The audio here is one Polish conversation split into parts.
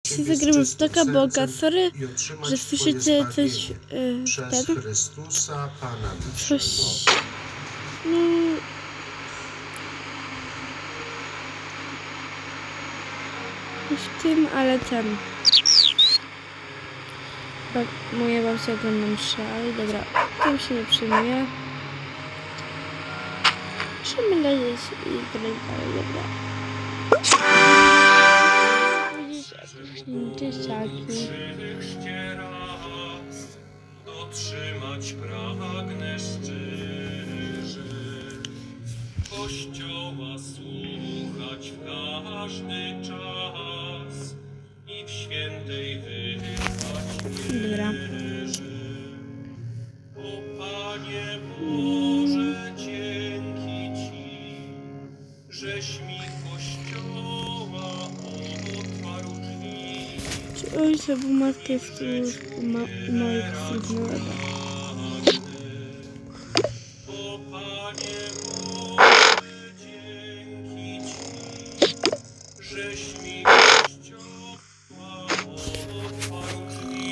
Dzisiaj zagramy w Toka Boga. Sorry, że słyszycie coś przez Chrystusa Pana coś. No. W tym, ale ten. Moja babcia ogląda mszę, ale dobra, tym się nie przejmuję. Musimy lecieć i grać dalej, dobra. Widzisz, dzieciaki. Dotrzymać pragnę szczerze, Kościoła słuchać w każdy czas i w świętej wyznać wierze. O Panie Boże, dzięki Ci, żeś mi Kościoła otwarł drzwi. Czy ojca był matkę w tu małej krzyżnowa? O Panie Boże, dzięki Ci, żeś mi Kościoła otwarł drzwi.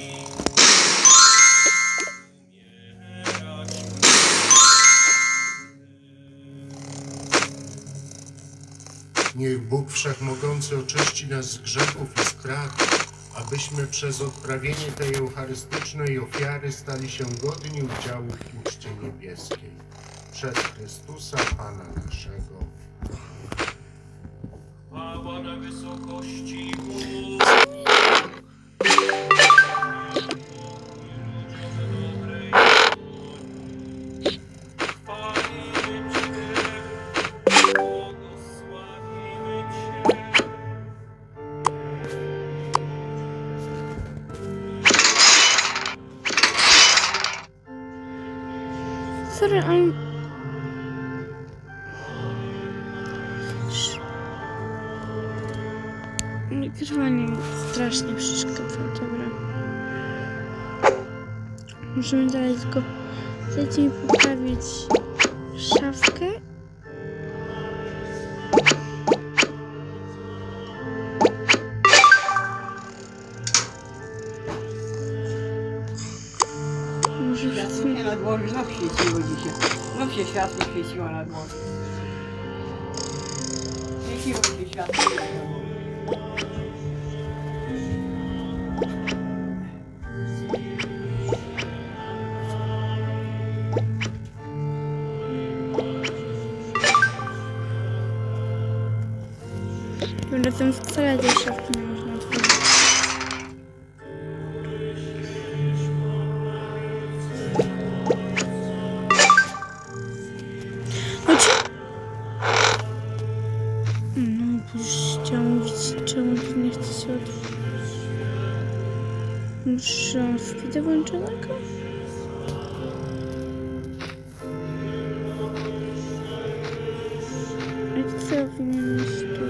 Niech Bóg Wszechmogący oczyści nas z grzechów i z krat, abyśmy przez odprawienie tej eucharystycznej ofiary stali się godni udziału w uczcie niebieskiej. Przez Chrystusa Pana naszego. Chwała na wysokości Bogu. Sorry, ale... Nagrywanie strasznie przeszkadza, dobra. Możemy dalej, tylko dajcie mi poprawić szafkę. Nie na dworze, znów świeciło dzisiaj. Znów się światło świeciło na dworze. Świeciło się światło. Dobra, tam wcale tej szafki nie można otworzyć. No, bo już chciałam mówić, czemu tu nie chce się otworzyć. Muszę wpitę włączonego? Jak to powinien być tu?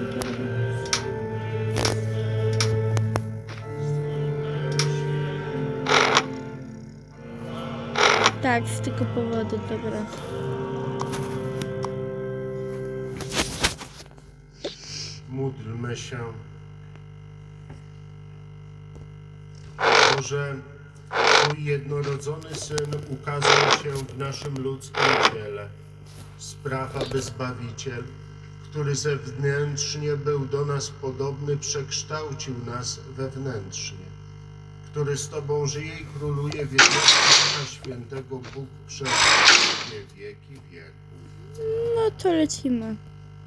Tak, z tego powodu, dobra. Módlmy się. Boże, Twój jednorodzony Syn ukazał się w naszym ludzkim ciele. Spraw, aby Zbawiciel, który zewnętrznie był do nas podobny, przekształcił nas wewnętrznie, który z Tobą żyje i króluje w jedności Ducha Świętego, Bóg przez wieki wieków. No to lecimy.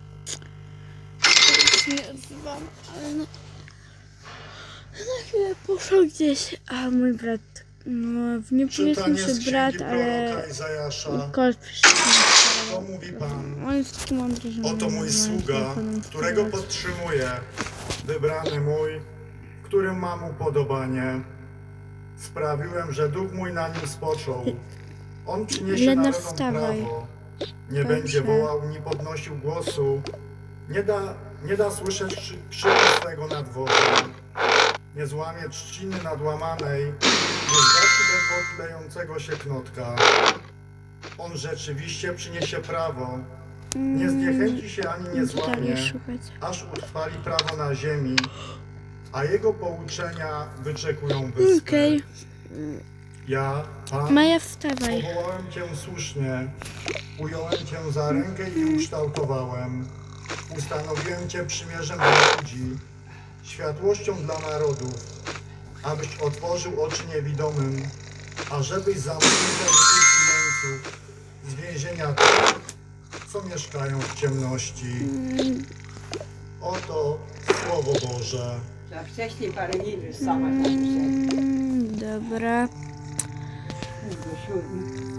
Nie odzywam, ale no... Na chwilę poszło gdzieś, a mój brat, no nie powiedzmy, że brat, ale Kolt przyszedł. To mówi Pan. On jest taki mądry, że oto mój sługa, którego podtrzymuję, wybrany mój, w którym mam upodobanie. Sprawiłem, że duch mój na nim spoczął. On przyniesie narodom prawo. Nie będzie wołał, nie podnosił głosu. Nie da słyszeć krzyku swego na dworze. Nie złamie trzciny nadłamanej. Nie zgasi ledwo tlejącego się knotka. On rzeczywiście przyniesie prawo. Nie zniechęci się ani nie złamie, aż utrwali prawo na ziemi. a jego pouczenia wyczekują wyspy. Okej. Ja, Pan, Maja, wstawaj. powołałem Cię słusznie, ująłem Cię za rękę i ukształtowałem. Ustanowiłem Cię przymierzem dla ludzi, światłością dla narodów, abyś otworzył oczy niewidomym, ażebyś zamknął uszy jeńców z więzienia tych, co mieszkają w ciemności. Oto Słowo Boże. Za wcześniej parę minut sama tam się. Dobra. Do 7.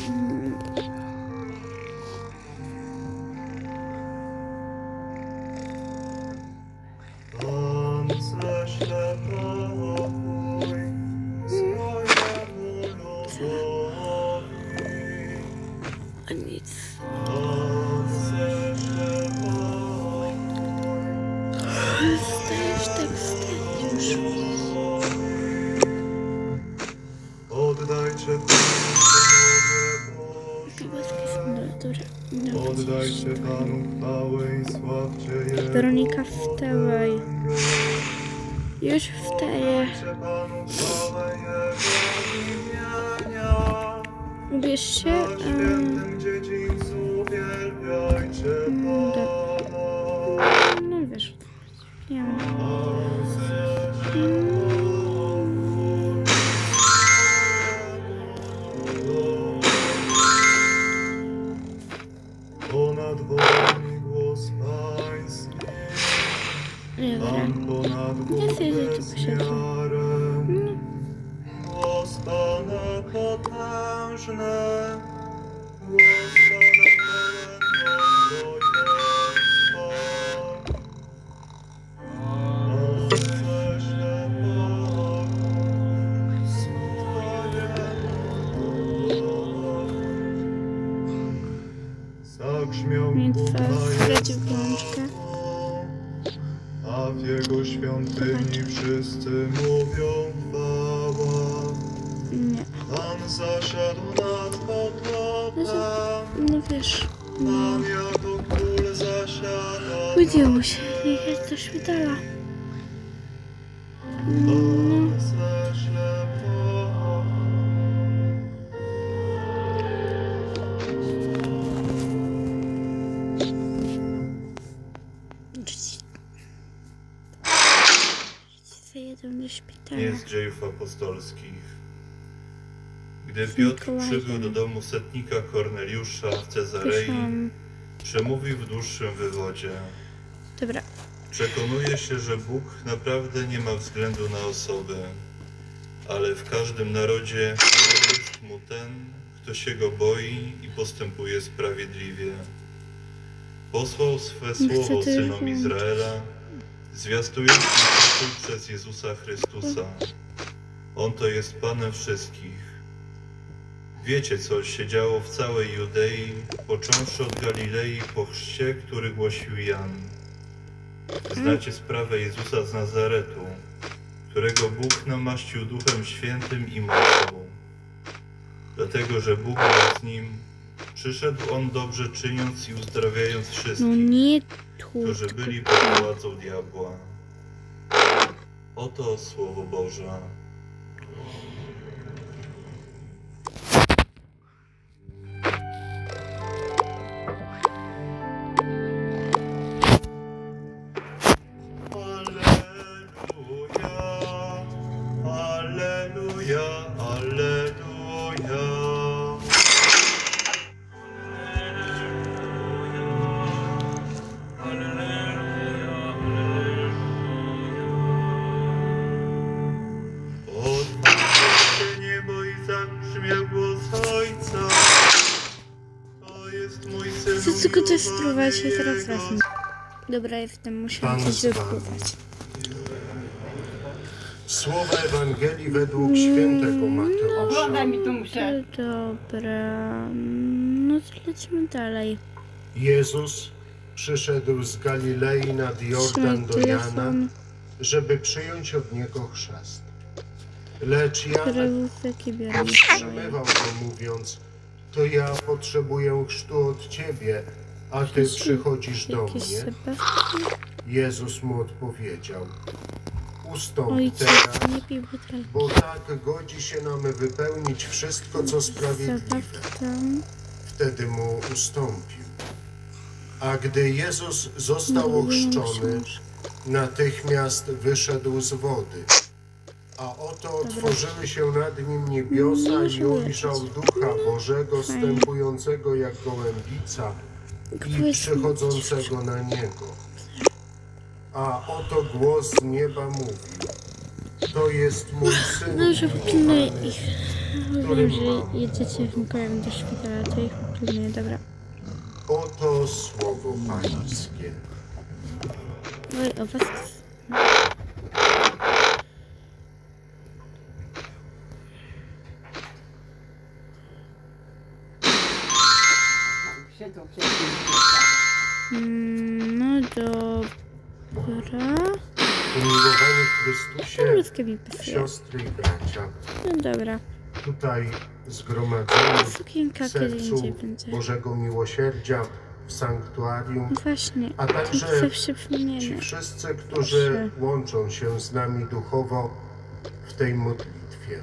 Pan ześle pokój swojemu ludowi. A nic. Pan ześle pokój. Wstajesz, tak wstajesz już. Oddajcie Panu synowie Boże. Dobra. Oddajcie Panu chwałę i sławcie Jego. Weronika, wstawaj. Już wstaję. Oddajcie Panu chwałę Jego imienia. Ubierz się. Na świętym dziedzińcu uwielbiajcie Pana. No wiesz. Nie wiem. Ponad wodami głos Pański, Dobra. Pan ponad Ja Bóg sobie tu bez posiedzę. miarę. Głos Pana potężny, głos Pana pełen mądrości. On ześle pokój swojemu ludowi. Zagrzmiał Więc Bóg co, na stracił jego włączkę. a w jego świątyni wszyscy mówią chwała. Nie. Pan zasiadł nad poklopem, No wiesz. Pan jako król zasiada. Chodziło się jechać do szpitala. Pan ześle pokój. Zajedą do szpitala. Nie z dziejów apostolskich. Gdy Piotr przybył do domu setnika Korneliusza w Cezarei, Proszę. przemówił w dłuższym wywodzie. Dobra. Przekonuje się, że Bóg naprawdę nie ma względu na osoby, ale w każdym narodzie jest mu ten, kto się go boi i postępuje sprawiedliwie. Posłał swe słowo synom Izraela, zwiastując im pokój przez Jezusa Chrystusa. On to jest Panem wszystkich. Wiecie, co się działo w całej Judei, począwszy od Galilei po chrzcie, który głosił Jan. Znacie sprawę Jezusa z Nazaretu, którego Bóg namaścił Duchem Świętym i mocą. Dlatego, że Bóg był z nim, przyszedł On dobrze czyniąc i uzdrawiając No wszystkich, nie tu. którzy byli pod władzą diabła. Oto Słowo Boże. Alleluja, alleluja. Otwórzcie niebo i zabrzmiał głos Ojca. To jest mój syn. Chcę tylko testować się teraz razem. Dobra, jestem, muszę Pan coś z wami. wypływać. Słowa Ewangelii według świętego Mateusza. Oglądaj mi tu muszę. Dobra, no to lecimy dalej. Jezus przyszedł z Galilei nad Trzymaj Jordan do Jana, telefon. żeby przyjąć od niego chrzest. Lecz Jan Rewózki biorę. powstrzymywał go, mówiąc: to ja potrzebuję chrztu od ciebie, a ty przychodzisz do Jakieś mnie. zabawki. Jezus mu odpowiedział: ustąp Ojciec, teraz, nie pij butelki. bo tak godzi się nam wypełnić wszystko, co sprawiedliwe. Zabawka tam. Wtedy mu ustąpił. A gdy Jezus został ochrzczony, natychmiast wyszedł z wody. A oto otworzyły się nad nim niebiosa i ujrzał Ducha Bożego stępującego jak gołębica i przychodzącego na niego. A oto głos z nieba mówił: to jest mój Syn Dobrze, umiłowany, ich. którym Wiem, że mam jedziecie Mikołajem do szpitala, to ich pilnuję, dobra. Oto słowo Pańskie. Oj, o was. No dobra. Umiłowani w Chrystusie, Polskie mi pasuje. siostry i bracia, No dobra. tutaj zgromadzeni Sukienka w kiedy sercu indziej będzie. Bożego Miłosierdzia w sanktuarium, No właśnie, a to także zawsze ci przypomniemy. wszyscy, którzy łączą się z nami duchowo w tej modlitwie.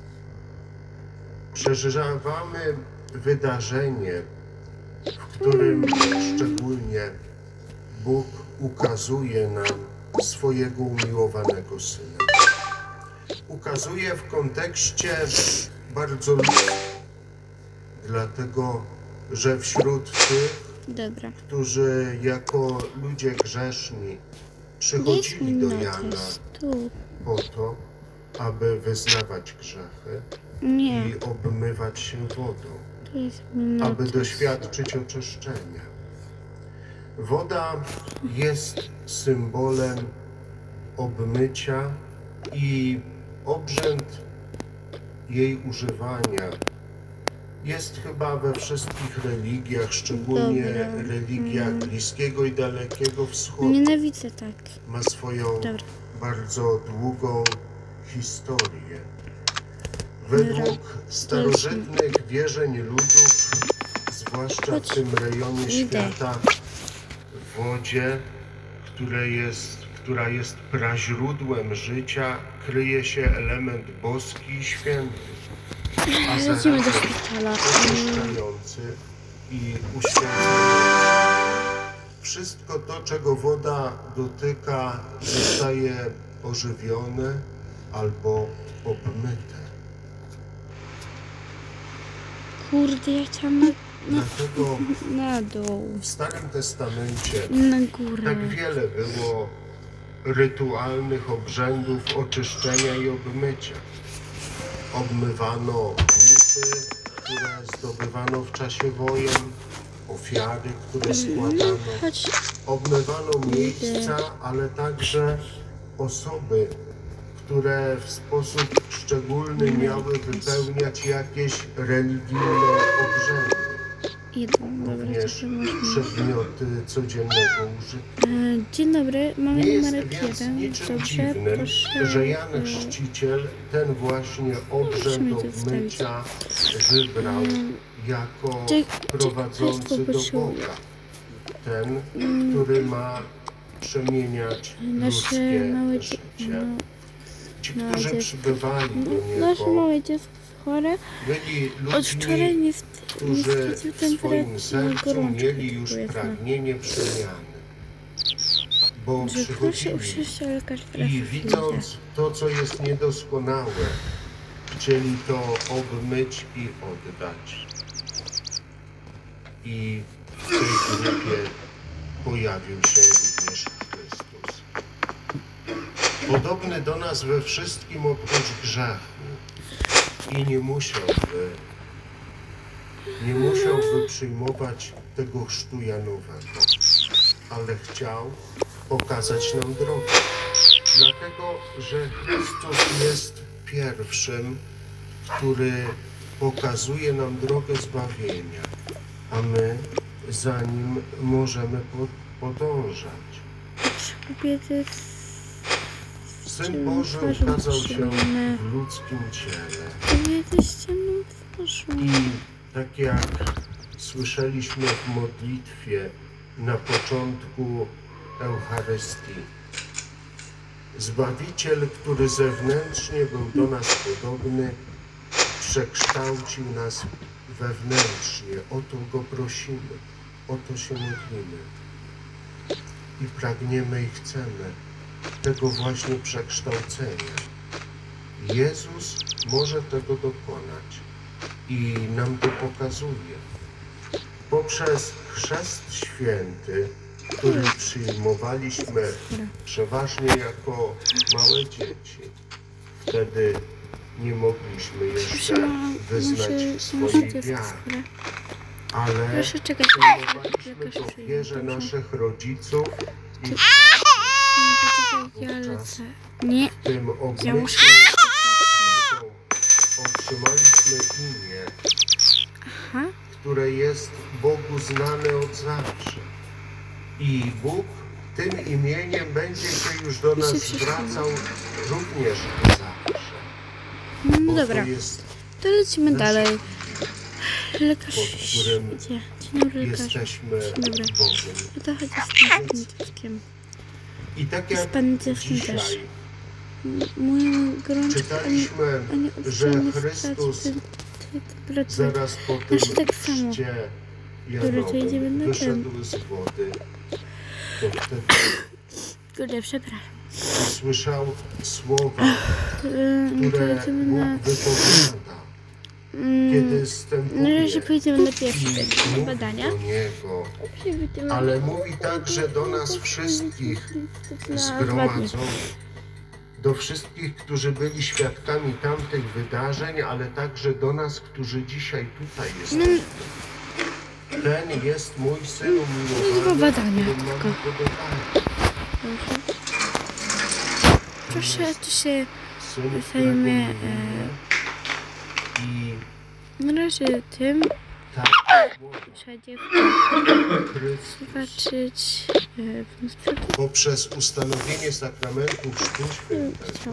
Przeżywamy wydarzenie, w którym szczególnie Bóg ukazuje nam swojego umiłowanego Syna. Ukazuje w kontekście bardzo ludzkim, dlatego że wśród tych, Dobra. którzy jako ludzie grzeszni przychodzili do Jana Tu. po to, aby wyznawać grzechy Nie, i obmywać się wodą, tu jest aby minuta. doświadczyć oczyszczenia. Woda jest symbolem obmycia i obrzęd jej używania jest chyba we wszystkich religiach, szczególnie Dobra. religiach Bliskiego i Dalekiego Wschodu. Nienawidzę tak. Ma swoją Dobra. bardzo długą historię. Według starożytnych wierzeń ludów, zwłaszcza w tym rejonie świata, w wodzie, która jest praźródłem życia, kryje się element boski i święty, a Lecimy do zarazem szpitala. oczyszczający i uświęcający. Wszystko to, czego woda dotyka, zostaje ożywione albo obmyte. Kurde, ja chciałam Dlatego na dół. w Starym Testamencie Na górę. tak wiele było rytualnych obrzędów oczyszczenia i obmycia. Obmywano łupy, które zdobywano w czasie wojen, ofiary, które składano. Chodź. Obmywano miejsca, ale także osoby, które w sposób szczególny miały wypełniać jakieś religijne obrzędy. Idę. Dobra, Również to można. przedmioty codziennego użytku. Dzień dobry, mamy Nie jest numerek więc 1. niczym Dobrze, dziwnym, proszę. że Jan Chrzciciel ten właśnie obrzęd Musimy to obmycia wybrał jako prowadzący do Boga. Ten, który ma przemieniać Nasze ludzkie małe życie. dziecko. Ci, małe którzy dziecko. przybywali do Nasze Niego, małe dziecko chore. byli Od wczoraj ludźmi, nie którzy wstydził w swoim temperatury, sercu gorączka mieli już tu jest, no. pragnienie przemiany. Bo Że proszę przychodzili usiąść, ale lekarz teraz i przyjdzie. widząc to, co jest niedoskonałe, chcieli to obmyć i oddać. I w tej grupie pojawił się również Chrystus. Podobny do nas we wszystkim oprócz grzechu. I nie musiałby przyjmować tego chrztu Janowego, ale chciał pokazać nam drogę. Dlatego, że Chrystus jest pierwszym, który pokazuje nam drogę zbawienia, a my za nim możemy podążać. Kobiety Syn Boży ukazał się w ludzkim ciele. Kobiety z ciemną twarzą. I tak jak słyszeliśmy w modlitwie na początku Eucharystii, Zbawiciel, który zewnętrznie był do nas podobny, przekształcił nas wewnętrznie. O to Go prosimy, o to się modlimy. I pragniemy i chcemy tego właśnie przekształcenia. Jezus może tego dokonać i nam to pokazuje. Poprzez chrzest święty, który przyjmowaliśmy przeważnie jako małe dzieci. Wtedy nie mogliśmy jeszcze wyznać swojej wiary. Ale przyjmowaliśmy to w wierze naszych rodziców i w tym obmyśle otrzymaliśmy imię, które jest Bogu znane od zawsze. I Bóg tym imieniem będzie się już do nas zwracał również zawsze. No dobra, to lecimy dalej. Lekarz idzie. Dzień dobry, lekarz. Dzień dobry. O to chodzi z tym dzieckiem. I tak jak dzisiaj czytaliśmy, że Chrystus zaraz po tym chrzcie Janowym wyszedł z wody, to wtedy usłyszał słowa, które Bóg wypowiada, kiedy wstępuje i badania do Niego, ale mówi także do nas wszystkich zgromadzonych, do wszystkich, którzy byli świadkami tamtych wydarzeń, ale także do nas, którzy dzisiaj tutaj jesteśmy. Ten jest mój Syn umiłowany, którym mam upodobanie. Proszę, tu się zajmę na razie tym. Trzeba zobaczyć poprzez ustanowienie sakramentu Chrztu Świętego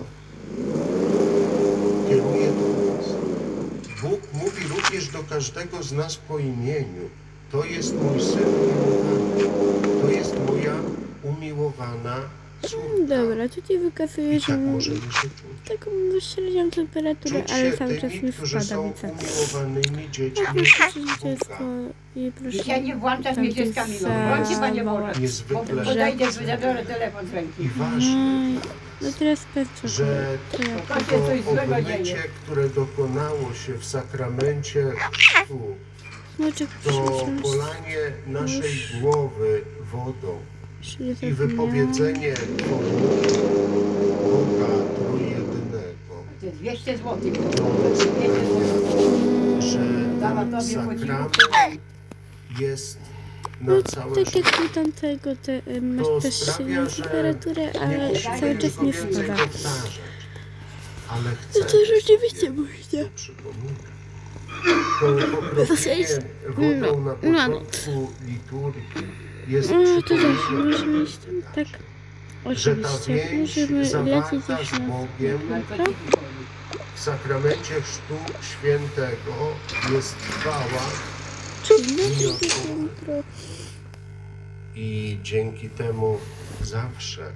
kieruje do nas. Bóg mówi również do każdego z nas po imieniu. To jest mój Syn umiłowany. To jest moja umiłowana córka. Dobra, tutaj wykazuje, że tak możemy się czuć. taką średnią temperaturę, ale cały czas nie spada, więc umiłowanymi dziećmi Boga. Dzisiaj nie włączasz mnie dziecka minął. Włączy Panie Boże. Niezwykle Podejdę, zabiorę telefon z ręki. i ważne, no teraz pewnie, że po obmycie, które dokonało się w sakramencie chrztu, to polanie naszej głowy wodą i wypowiedzenie formuły Boga Trójjedynego, To 200 zł. to sprawia, że ten sakrament jest na całe tak życie. jak u tamtego, masz też silną temperaturę, ale cały czas nie spada. Ale No to rzeczywiście można. To pokropienie wodą na początku liturgii jest to zawsze możemy iść tam, tak. że ta Oczywiście, więź możemy lecieć zawarta już z na Bogiem w sakramencie Chrztu Świętego jest trwała i dzięki temu zawsze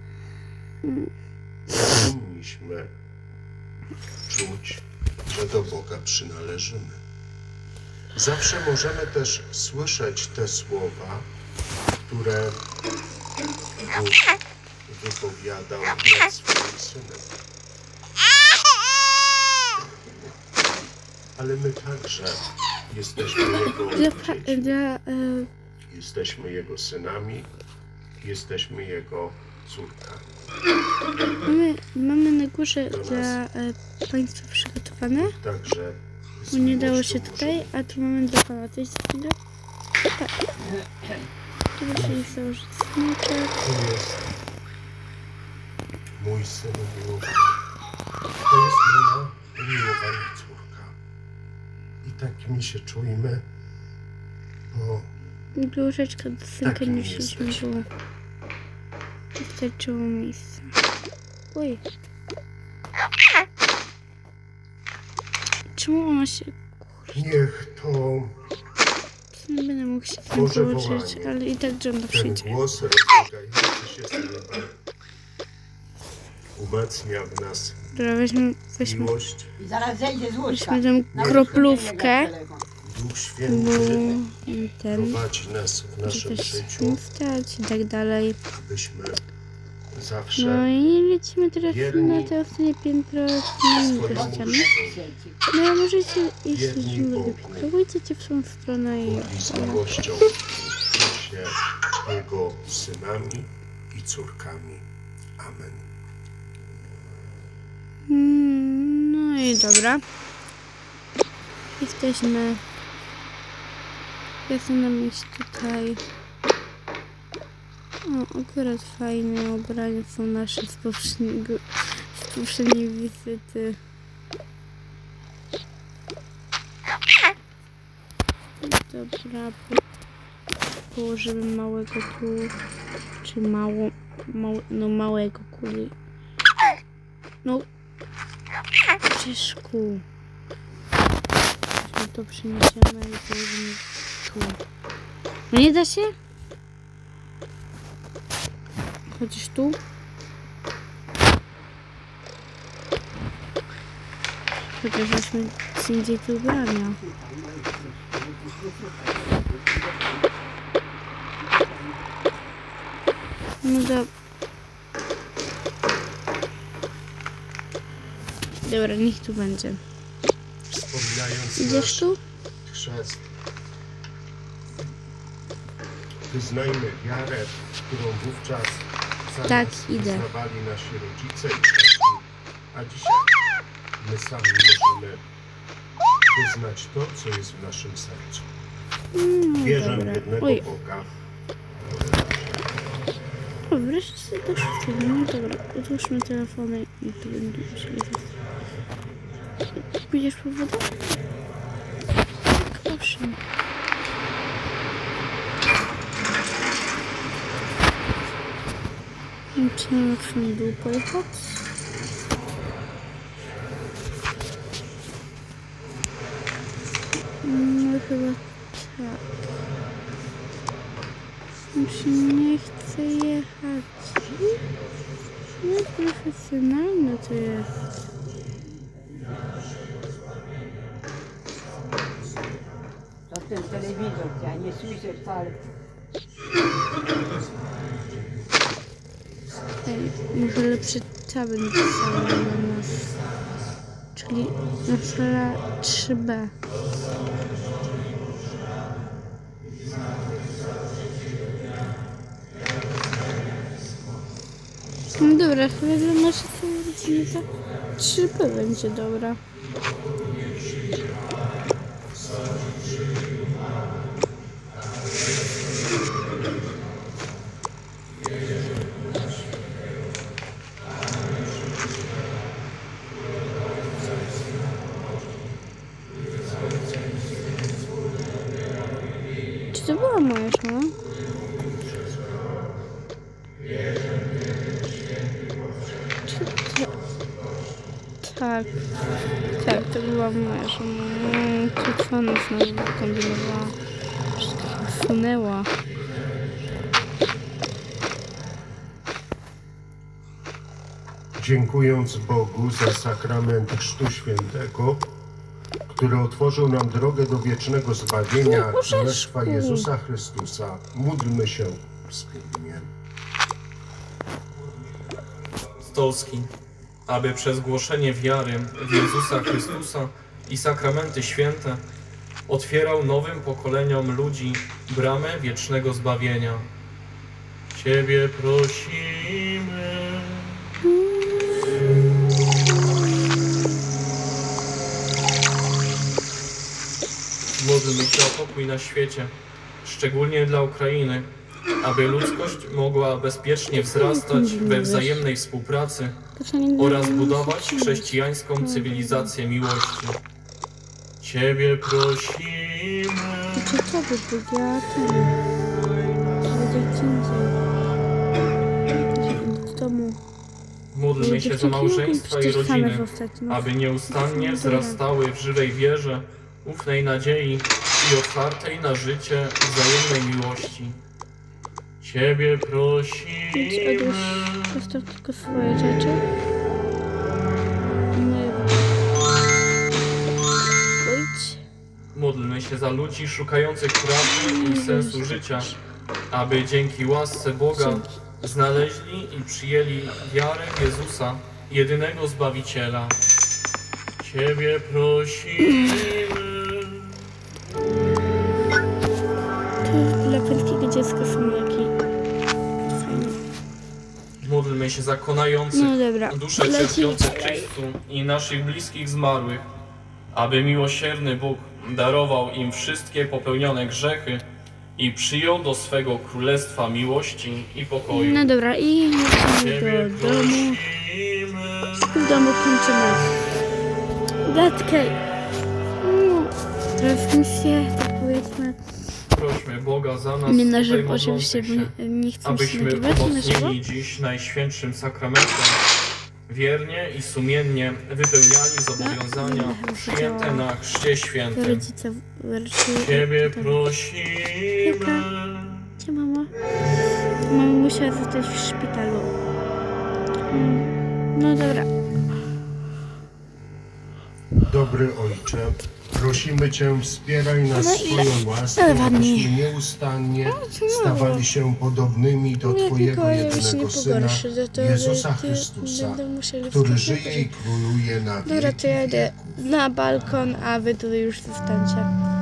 powinniśmy czuć, że do Boga przynależymy. Zawsze możemy też słyszeć te słowa, które Bóg wypowiadał nad swoim Synem. Ale my także jesteśmy Jego dziećmi. Jesteśmy Jego synami, jesteśmy Jego córkami. Mamy na górze dla Państwa przygotowane. Także Bo nie dało się tutaj, a tu mamy dla Pana coś za chwilę. Tak. Tu musieli założyć smyczek. To jest mój Syn umiłowany. To jest moja umiłowana córka. I tak mi się czujmy, bo Łyżeczka do synka nie musieliśmy było. Wystarczyło miejsca. Oj. Czemu ona się... niech to Nie będę mógł się tam Boże położyć, wołanie. ale i tak żąda ten przyjdzie. głos rozlegający się z nieba umacnia w nas Dobra, weźmy miłość. I zaraz zejdzie z łóżka. weźmy tą kroplówkę, Duch Święty ten, prowadzi nas w naszym też życiu, wstać i tak dalej. abyśmy No zawsze i lecimy teraz wierni na to ostatnie piętro z ściany. No a możecie iść Wierni sobie, Bogu. próbujcie w tą stronę i i z miłością się Jego synami i córkami. Amen. No i dobra. Jesteśmy. Chcę nam iść tutaj. O, akurat fajne ubrania są nasze z poprzedniej wizyty. Dobra, położymy małego tu, czy małego kuli. No, ciężku. To przyniesiemy i położymy tu. No nie da się? Chodzisz tu? Chociaż weźmy gdzie indziej te ubrania. No dobra, niech tu będzie. Wspominając Idziesz nasz tu? chrzest, wyznajmy wiarę, którą wówczas za Tak, nas idę. wyznawali nasi rodzice i wcześniej, a dzisiaj my sami możemy wyznać to, co jest w naszym sercu. Wierzę w jednego Oj. Boga. O, wreszcie sobie doszło. No dobra, odłóżmy telefony i tu będę musieli. Pójdziesz po wodę? Proszę. Czy na czym dół pojechać? No chyba tak. Już nie chcę jechać. No profesjonalne to jest. To ten telewizor, ja nie słyszę wcale. Ej, może lepszy tabel napisała na nas. Czyli na sala 3B. No dobra, chyba dla naszej rodziny to 3B będzie dobra. Czy to była moja szkoła? Tak. Tak, to była moja żona. To co ona znowu kombinowała? Wszystko wsunęła. Dziękując Bogu za sakrament Chrztu Świętego, który otworzył nam drogę do wiecznego zbawienia Królestwa Jezusa Chrystusa, módlmy się wspólnie. Stolski, aby przez głoszenie wiary w Jezusa Chrystusa i sakramenty święte otwierał nowym pokoleniom ludzi bramę wiecznego zbawienia. Ciebie prosimy. Módlmy się o pokój na świecie, szczególnie dla Ukrainy, aby ludzkość mogła bezpiecznie wzrastać we wzajemnej współpracy oraz budować chrześcijańską cywilizację miłości. Ciebie prosimy. Czy to by powiedziała ten? Gdzie indziej. W domu. Módlmy się za małżeństwa i rodziny, No. aby nieustannie wzrastały w żywej wierze, ufnej nadziei i otwartej na życie wzajemnej miłości. Ciebie Idź, odłóż, prosimy. zostaw tylko swoje rzeczy. No pójdź. Módlmy się za ludzi szukających prawdy i sensu życia, aby dzięki łasce Boga znaleźli i przyjęli wiarę Jezusa, jedynego Zbawiciela. Ciebie prosimy. Tu dla pańskiego dziecka są leki. Fajnie. Módlmy się za konających No dobra. dusze cierpiące w czyśćcu i naszych bliskich zmarłych, aby miłosierny Bóg darował im wszystkie popełnione grzechy i przyjął do swego królestwa miłości i pokoju. No dobra, i Ciebie wrócimy do domu. prosimy. W domu kończymy gadkę. Teraz misję, tak powiedzmy. Prośmy Boga za nas, Nie na tutaj żywo, oczywiście, modlących bo się, nie chcę się abyśmy nagrywać na żywo. umocnieni dziś Najświętszym Sakramentem wiernie i sumiennie wypełniali zobowiązania przyjęte na Chrzcie Świętym. Rodzice wyruszyli. Ciebie prosimy. Gdzie mama? Mama musiała zostać w szpitalu. No dobra. Dobry Ojcze, prosimy Cię, wspieraj nas No swoją łaską, Ale ładnie. abyśmy nieustannie stawali się podobnymi do Twojego jedynego Syna, Jezusa Chrystusa, który żyje i króluje na wieki Dobra, to ja idę wieków. na balkon, a wy tutaj już zostańcie.